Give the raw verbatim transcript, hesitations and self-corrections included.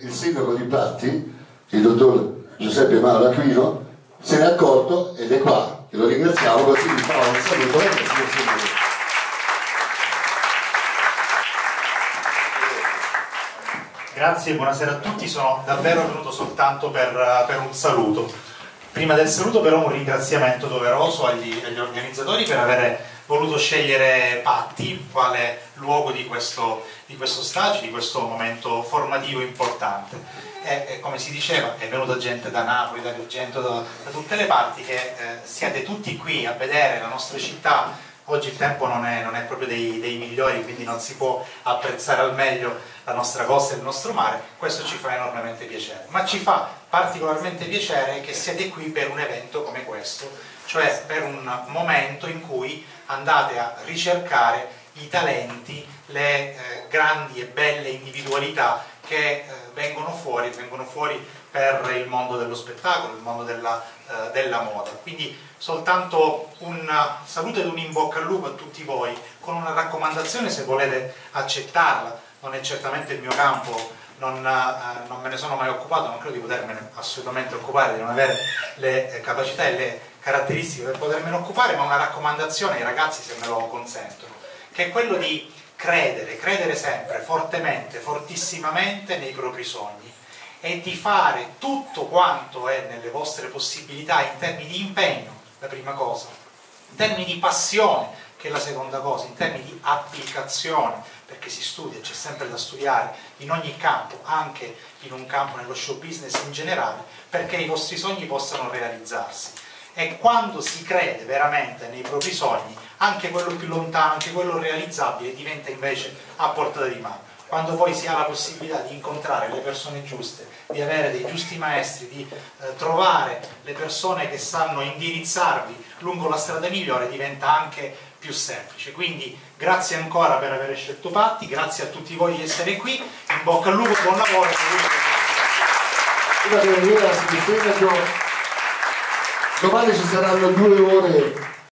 il sindaco di Patti, il dottor Giuseppe Mauro Aquino, se ne è accorto ed è qua, che lo ringraziamo, così vi fa un saluto. Grazie, buonasera a tutti, sono davvero venuto soltanto per, per un saluto. Prima del saluto però un ringraziamento doveroso agli, agli organizzatori per aver voluto scegliere Patti quale luogo di questo, di questo stage, di questo momento formativo importante. E, e come si diceva, è venuta gente da Napoli, da Agrigento, da, da tutte le parti, che eh, siate tutti qui a vedere la nostra città. Oggi il tempo non è, non è proprio dei, dei migliori, quindi non si può apprezzare al meglio la nostra costa e il nostro mare. Questo ci fa enormemente piacere, ma ci fa particolarmente piacere che siate qui per un evento come questo, cioè per un momento in cui andate a ricercare i talenti, le eh, grandi e belle individualità che eh, vengono fuori, vengono fuori per il mondo dello spettacolo, il mondo della, eh, della moda. Quindi soltanto un saluto ed un in bocca al lupo a tutti voi, con una raccomandazione, se volete accettarla. Non è certamente il mio campo, non, eh, non me ne sono mai occupato, non credo di potermene assolutamente occupare, di non avere le eh, capacità e le caratteristiche per potermene occupare, ma una raccomandazione ai ragazzi, se me lo consentono, che è quello di credere, credere sempre fortemente, fortissimamente nei propri sogni e di fare tutto quanto è nelle vostre possibilità in termini di impegno, la prima cosa, in termini di passione, che è la seconda cosa, in termini di applicazione, perché si studia, c'è sempre da studiare in ogni campo, anche in un campo nello show business in generale, perché i vostri sogni possano realizzarsi. E quando si crede veramente nei propri sogni, anche quello più lontano, anche quello realizzabile, diventa invece a portata di mano. Quando poi si ha la possibilità di incontrare le persone giuste, di avere dei giusti maestri, di eh, trovare le persone che sanno indirizzarvi lungo la strada migliore, diventa anche più semplice. Quindi grazie ancora per aver scelto Patti, grazie a tutti voi di essere qui, in bocca al lupo, buon lavoro. Domani ci saranno due ore